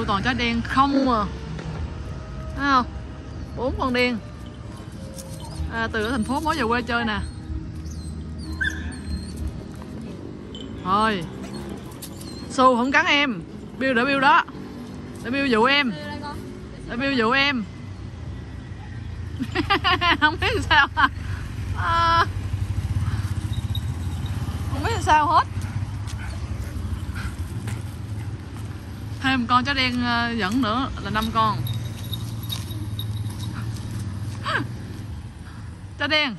nuôi toàn chó đen không à. Thấy không? 4 con đen từ ở thành phố mới về quê chơi nè. Thôi Su không cắn em. Bill đợi Bill đó. Để Bill dụ em. Để Bill dụ em. Không biết sao không biết sao hết. Thêm con chó đen dẫn nữa là 5 con. Chó đen.